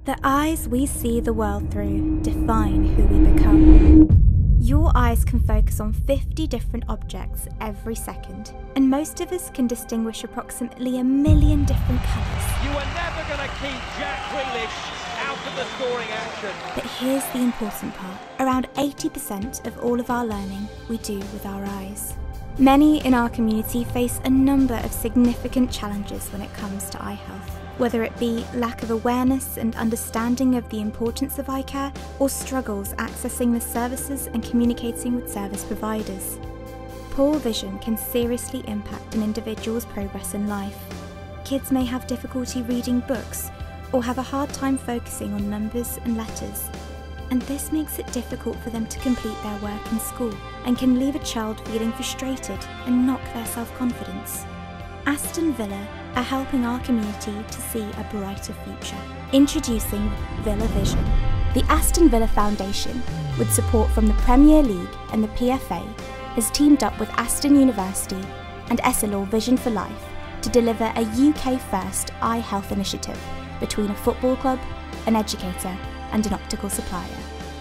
The eyes we see the world through define who we become. Your eyes can focus on 50 different objects every second, and most of us can distinguish approximately 1 million different colours. You are never going to keep Jack Grealish out of the scoring action. But here's the important part. Around 80% of all of our learning we do with our eyes. Many in our community face a number of significant challenges when it comes to eye health. Whether it be lack of awareness and understanding of the importance of eye care, or struggles accessing the services and communicating with service providers. Poor vision can seriously impact an individual's progress in life. Kids may have difficulty reading books, or have a hard time focusing on numbers and letters. And this makes it difficult for them to complete their work in school, and can leave a child feeling frustrated and knock their self-confidence. Aston Villa are helping our community to see a brighter future. Introducing Villa Vision. The Aston Villa Foundation, with support from the Premier League and the PFA, has teamed up with Aston University and Essilor Vision For Life to deliver a UK-first eye health initiative between a football club, an educator and an optical supplier.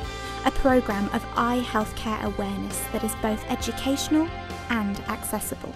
A programme of eye healthcare awareness that is both educational and accessible.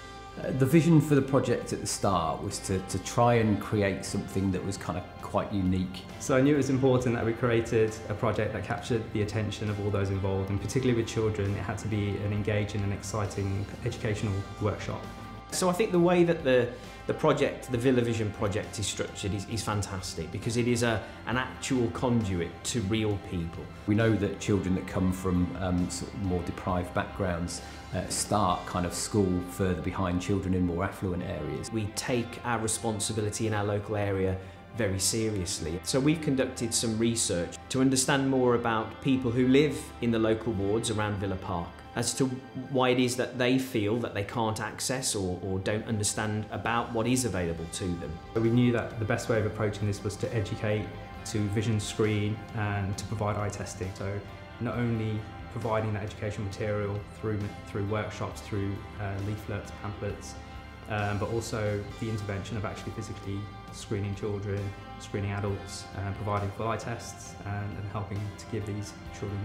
The vision for the project at the start was to try and create something that was kind of quite unique. So I knew it was important that we created a project that captured the attention of all those involved, and particularly with children, it had to be an engaging and exciting educational workshop. So I think the way that the project, the Villa Vision project is structured is fantastic, because it is an actual conduit to real people. We know that children that come from sort of more deprived backgrounds start kind of school further behind children in more affluent areas. We take our responsibility in our local area very seriously. So we've conducted some research to understand more about people who live in the local wards around Villa Park, as to why it is that they feel that they can't access or don't understand about what is available to them. We knew that the best way of approaching this was to educate, to vision screen and to provide eye testing. So not only providing that educational material through workshops, through leaflets, pamphlets, but also the intervention of actually physically screening children, screening adults, providing full eye tests and helping to give these children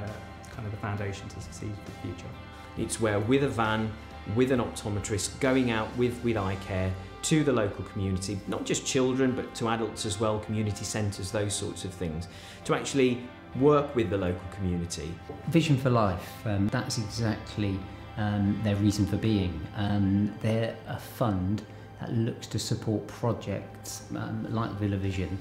the foundation to succeed for the future. It's where, with a van, with an optometrist, going out with eye care to the local community, not just children but to adults as well, community centres, those sorts of things, to actually work with the local community. Vision for Life, that's exactly their reason for being. They're a fund that looks to support projects like Villa Vision.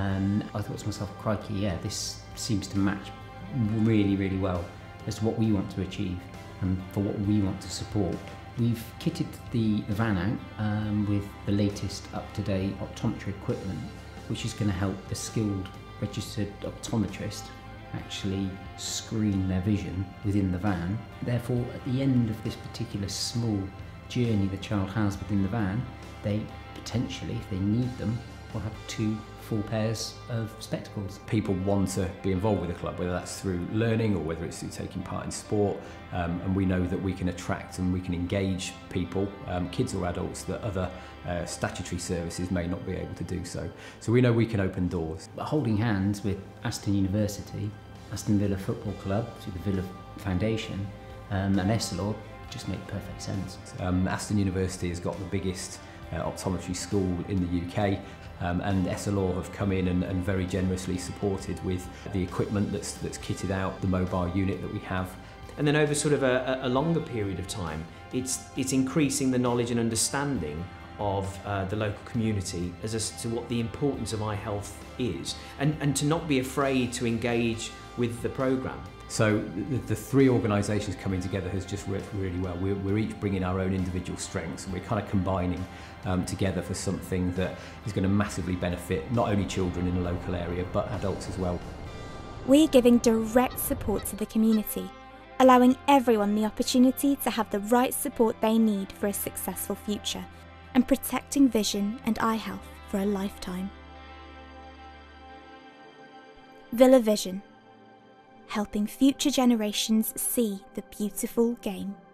I thought to myself, crikey, yeah, this seems to match really, really well as to what we want to achieve and for what we want to support. We've kitted the van out with the latest up-to-date optometry equipment, which is going to help a skilled registered optometrist actually screen their vision within the van. Therefore, at the end of this particular small journey the child has within the van, they potentially, if they need them, will have 2 full pairs of spectacles. People want to be involved with the club, whether that's through learning or whether it's through taking part in sport, and we know that we can attract and we can engage people, kids or adults, that other statutory services may not be able to do so. So we know we can open doors. But holding hands with Aston University, Aston Villa Football Club, through the Villa Foundation, and Essilor just make perfect sense. Aston University has got the biggest optometry school in the UK, and Essilor have come in and very generously supported with the equipment that's kitted out, the mobile unit that we have. And then over sort of a longer period of time, it's increasing the knowledge and understanding of the local community as to what the importance of eye health is, and to not be afraid to engage with the programme. So the 3 organisations coming together has just worked really well. We're each bringing our own individual strengths, and we're kind of combining together for something that is going to massively benefit not only children in the local area but adults as well. We're giving direct support to the community, allowing everyone the opportunity to have the right support they need for a successful future, and protecting vision and eye health for a lifetime. Villa Vision, helping future generations see the beautiful game.